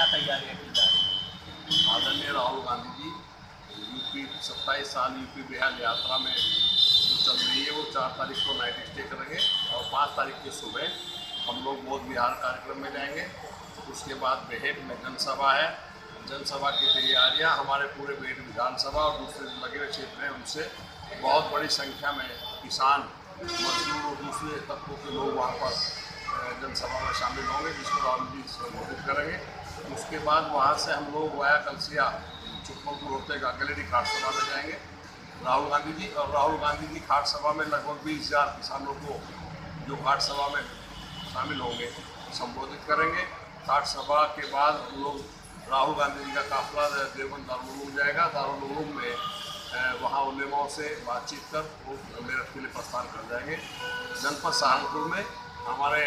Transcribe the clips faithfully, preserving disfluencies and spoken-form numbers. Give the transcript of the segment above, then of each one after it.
क्या तैयारियाँ की जा रही हैं? आदरणीय राहुल गांधी जी यूपी सत्ताईस साल यूपी बिहार यात्रा में जो चल रही है वो चार तारीख को नाइट स्टे करेंगे और पाँच तारीख की सुबह हम लोग बौद्ध विहार कार्यक्रम में जाएंगे। उसके बाद बेहेट में जनसभा है। जनसभा की तैयारियां हमारे पूरे बेहेट विधानसभा और दूसरे लगे हुए क्षेत्र हैं उनसे बहुत बड़ी संख्या में किसान, मजदूर और दूसरे तत्वों के लोग वहाँ पर जनसभा में शामिल होंगे, जिसको राहुल जी संबोधित करेंगे। उसके बाद वहाँ से हम लोग वाया कलसिया चुकमलपुर होते गागलेडी खाट सभा में जाएंगे राहुल गांधी जी। और राहुल गांधी जी खाट सभा में लगभग बीस हज़ार किसानों को जो खाट सभा में शामिल होंगे संबोधित करेंगे। खाट सभा के बाद हम लोग राहुल गांधी जी का काफिला देवबंद दारुल उलूम जाएगा। दारुल उलूम में वहाँ उलेमाओं से बातचीत कर वो मेरठ के लिए प्रस्थान कर जाएंगे। जनपद सहारनपुर में हमारे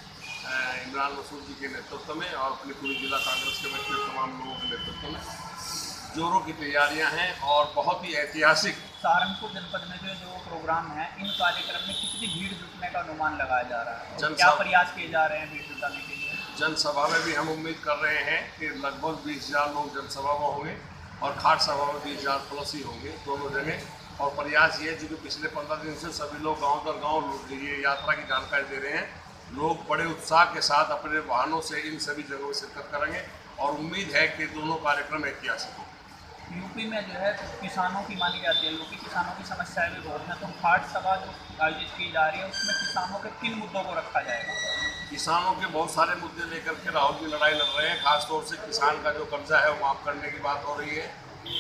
इमरान मसूद जी के नेतृत्व में और अपनी पूरी जिला कांग्रेस कमेटी के तमाम लोगों के नेतृत्व में जोरों की तैयारियां हैं और बहुत ही ऐतिहासिक। सहारनपुर जनपद में जो जो प्रोग्राम है, इन कार्यक्रम में कितनी भीड़ जुटने का अनुमान लगाया जा रहा है? क्या प्रयास किए जा रहे हैं भीड़ जुटाने के लिए? जनसभा में भी हम उम्मीद कर रहे हैं कि लगभग बीस हज़ार लोग जनसभा में होंगे और खाट सभा में बीस हज़ार प्लस ही होंगे दोनों जगह। और प्रयास ये है जो कि पिछले पंद्रह दिन से सभी लोग गांव दर गांव ये यात्रा की जानकारी दे रहे हैं। लोग बड़े उत्साह के साथ अपने वाहनों से इन सभी जगहों में शिरकत करेंगे और उम्मीद है कि दोनों कार्यक्रम ऐतिहासिक होंगे। यूपी में जो है किसानों की मानी जाती है, यूपी किसानों की समस्याएं भी बहुत हैं, तो खाट सभा जो आयोजित की जा रही है उसमें किसानों के किन मुद्दों को रखा जाएगा? किसानों के बहुत सारे मुद्दे लेकर के राहुल जी लड़ाई लड़ रहे हैं। खासतौर से किसान का जो कर्जा है वो माफ़ करने की बात हो रही है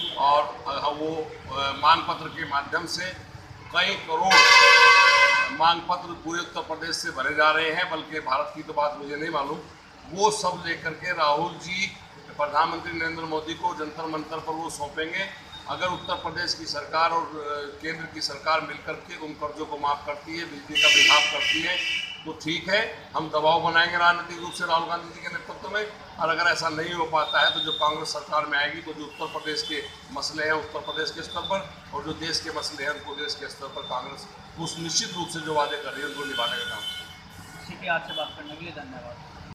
और वो मांग पत्र के माध्यम से कई करोड़ मांग पत्र पूरे उत्तर प्रदेश से भरे जा रहे हैं, बल्कि भारत की तो बात मुझे नहीं मालूम। वो सब लेकर के राहुल जी प्रधानमंत्री नरेंद्र मोदी को जंतर मंतर पर वो सौंपेंगे। अगर उत्तर प्रदेश की सरकार और केंद्र की सरकार मिलकर के उन कर्जों को माफ़ करती है, बिजली का विभाग करती है, तो ठीक है, हम दबाव बनाएंगे राजनीतिक रूप से राहुल गांधी जी के नेतृत्व में। और अगर ऐसा नहीं हो पाता है तो जो कांग्रेस सरकार में आएगी तो जो उत्तर प्रदेश के मसले हैं उत्तर प्रदेश के स्तर पर और जो देश के मसले हैं उनको देश के स्तर पर कांग्रेस उस निश्चित रूप से जो वादे कर रही है उनको निभाने का काम करेगी। ठीक है, आपसे बात करने के लिए धन्यवाद।